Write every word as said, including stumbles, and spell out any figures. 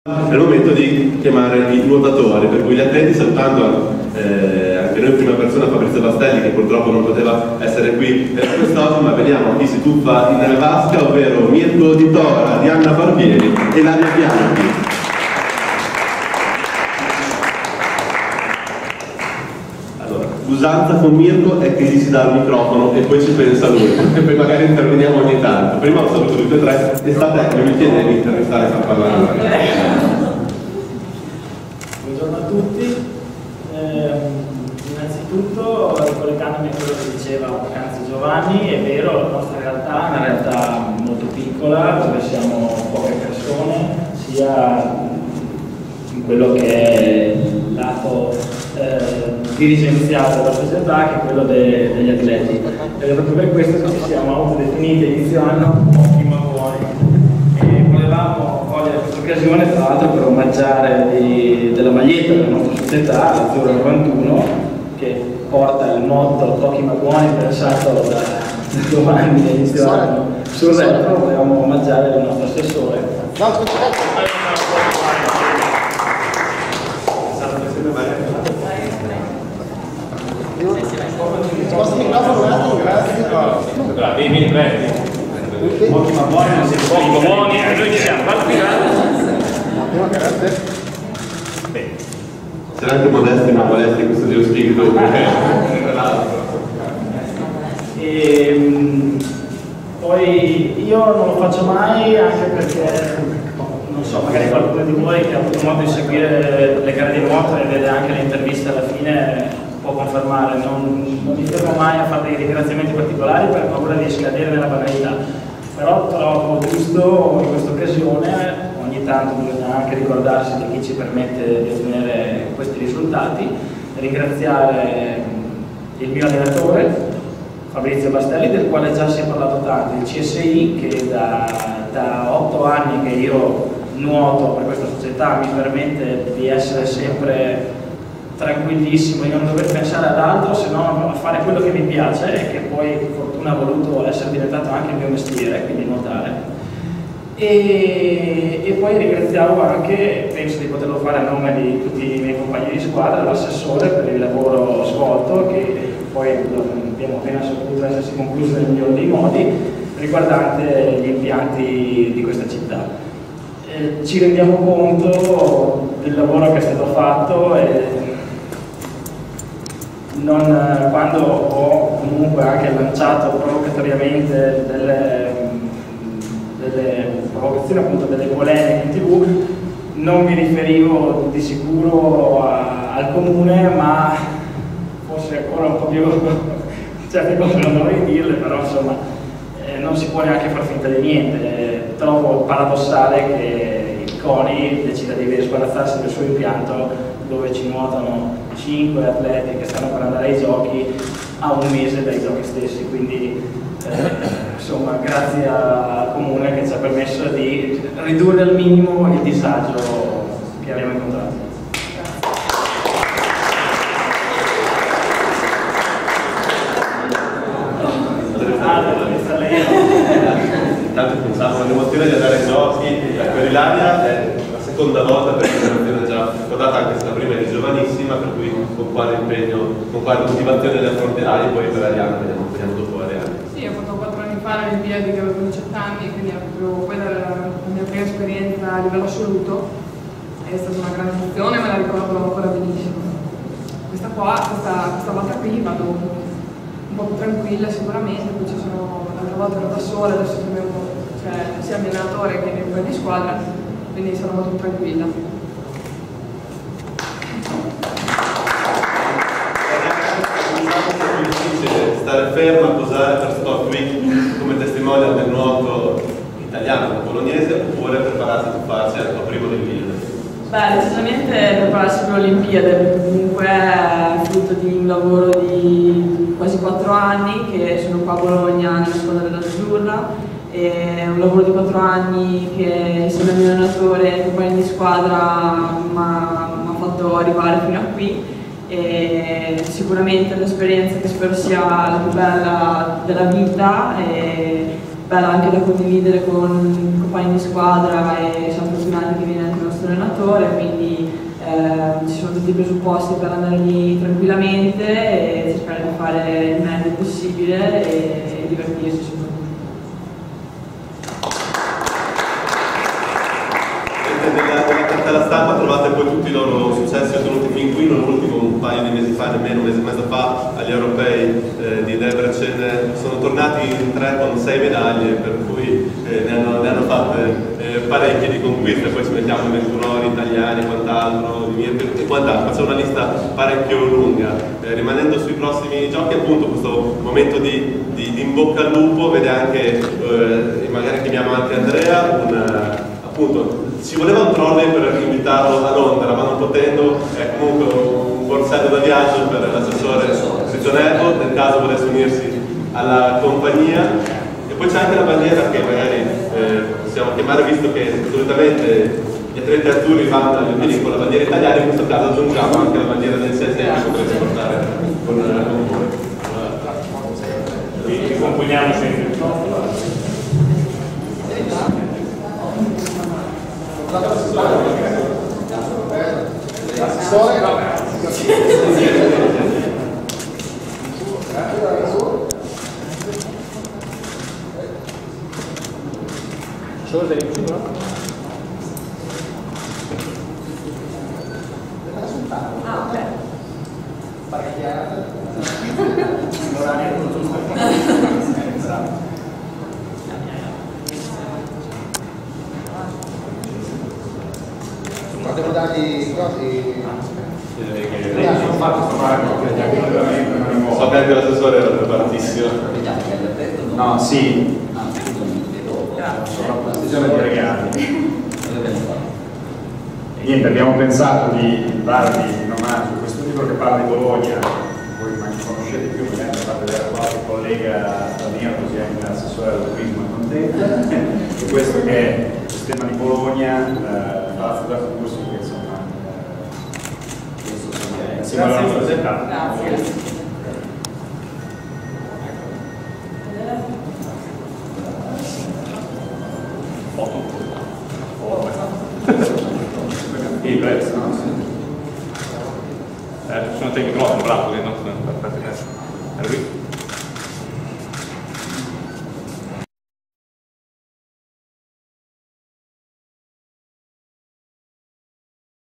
È il momento di chiamare i nuotatori, per cui gli atleti, salutando eh, anche noi in prima persona Fabrizio Bastelli, che purtroppo non poteva essere qui per quest'oggi, ma vediamo chi si tuffa in vasca, ovvero Mirko Di Tora, Diana Barbieri e Laria Bianchi. Allora, l'usanza con Mirko è che gli si dà il microfono e poi ci pensa lui, e poi magari interveniamo ogni tanto. Prima ho saluto tutti e tre, e state, come mi chiede di intervistare e far parlare. Buongiorno a tutti, eh, innanzitutto ricollegandomi a quello che diceva poc'anzi Giovanni, è vero, la nostra realtà è una realtà molto piccola dove siamo poche persone, sia in quello che è il lato eh, dirigenziale della società che quello de, degli atleti, ed è proprio per questo che ci siamo autodefiniti inizio anno ottimo buoni. Volevamo cogliere questa occasione tra l'altro per omaggiare di, della maglietta della nostra società, l'Azzurra novantuno, che porta il motto Pochi ma buoni, pensato da, da Giovanni all'inizio anno sul retro. Volevamo omaggiare il nostro assessore. Sposta il microfono un attimo, grazie. Vieni, prendi. Pochi ma buoni, non si poco buoni, e noi ci siamo, grazie. Bene. C'era anche modesti ma molesti questo Dio spirito. E poi io non lo faccio mai, anche perché non so, magari qualcuno di voi che ha avuto modo di seguire le gare di nuoto e vede anche le interviste alla fine può confermare, non, non mi fermo mai a fare dei ringraziamenti particolari per paura di scadere nella banalità, però trovo giusto in questa occasione, ogni tanto bisogna anche ricordarsi di chi ci permette di ottenere questi risultati, ringraziare il mio allenatore Fabrizio Bastelli, del quale già si è parlato tanto, il C S I, che da, da otto anni che io nuoto per questa società mi permette di essere sempre tranquillissimo e non dover pensare ad altro se non a fare quello che mi piace e che poi per fortuna ha voluto essere diventato anche il mio mestiere, quindi nuotare. E, e poi ringraziavo anche, penso di poterlo fare a nome di tutti i miei compagni di squadra, l'assessore per il lavoro svolto, che poi abbiamo appena saputo essersi concluso nel miglior dei modi, riguardante gli impianti di questa città. Eh, ci rendiamo conto del lavoro che è stato fatto e non, quando ho comunque anche lanciato provocatoriamente delle, delle provocazioni, appunto delle polemiche in tv, non mi riferivo di sicuro a, al comune, ma forse ancora un po' più certe cose non dovrei dirle, però insomma eh, non si può neanche far finta di niente. Eh, trovo paradossale che il CONI decida di sbarazzarsi del suo impianto dove ci nuotano cinque atleti che stanno per andare ai giochi a un mese dai giochi stessi, quindi eh, insomma grazie al comune che ci ha permesso di ridurre al minimo il disagio che abbiamo incontrato. Intanto pensavo all'emozione di andare ai giochi per Ilaria, è la seconda volta perché l'emozione già ricordata, anche se la prima è giovanissima, per cui con quale impegno, con quale motivazione le affronterai, poi per Arianna vediamo, vediamo dopo Arianna. Sì, ho fatto quattro anni fa le Olimpiadi che avevo diciotto anni, quindi proprio quella era la mia prima esperienza a livello assoluto, è stata una grande emozione, me la ricordo ancora benissimo. Questa qua, questa, questa volta qui vado un po' più tranquilla sicuramente, poi ci sono l'altra volta ero da sola, adesso abbiamo cioè, sia il mio allenatore che i miei compagni di squadra, quindi sono molto tranquilla. È difficile stare ferma, posare per Sport Week come testimonial del nuoto italiano, bolognese, oppure prepararsi a tuffarsi al primo del video? Beh, decisamente prepararsi per le Olimpiadi, perché comunque è frutto di un lavoro di quasi quattro anni che sono qua a Bologna nella squadra dell'Azzurra. È un lavoro di quattro anni che insieme al mio allenatore e ai compagni di squadra mi ha fatto arrivare fino a qui, e sicuramente è un'esperienza che spero sia la più bella della vita e bella anche da condividere con i compagni di squadra e siamo fortunati che viene anche il nostro allenatore, quindi eh, ci sono tutti i presupposti per andare lì tranquillamente e cercare di fare il meglio possibile e, e divertirsi soprattutto. Nella, nella cartella stampa trovate poi tutti i loro successi ottenuti fin qui, non l'ultimo un paio di mesi fa, nemmeno un mese e mezzo fa, agli europei eh, di Debrecen. Sono tornati in tre con sei medaglie, per cui eh, ne, hanno, ne hanno fatte eh, parecchie di conquiste, poi ci mettiamo i ventunori italiani e quant'altro, e quant'altro, faccio una lista parecchio lunga. Eh, rimanendo sui prossimi giochi, appunto, questo momento di, di, di in bocca al lupo vede anche, eh, magari chiamiamo anche Andrea, un, appunto, ci voleva un trolley per invitarlo a Londra, ma non potendo, è comunque un borsello da viaggio per l'assessore Ritonello, nel caso volesse unirsi alla compagnia. E poi c'è anche la bandiera che magari eh, possiamo chiamare, visto che solitamente gli atleti azzurri vanno agli Olimpiadi con la bandiera italiana, in questo caso aggiungiamo anche la bandiera del C S M che potrete portare con, con voi. Vi componiamo sempre. Solo sei vicino? Ah, ok. Devo dargli cosi. So che anche l'assessore era preparatissimo. No, sì. Sovrapposizione di regali. Niente, abbiamo pensato di darvi in omaggio questo libro che parla di Bologna, voi ma mi conoscete più, magari fate vedere a qualche collega straniero così anche l'assessore del turismo è contenta. E questo che è il sistema di Bologna, eh, Palazzo Grazie Corsi, che insomma eh, insieme alla nostra città. Grazie. Il prezzo, no? Eh, sono te il microfono, bravo, che non aspetta.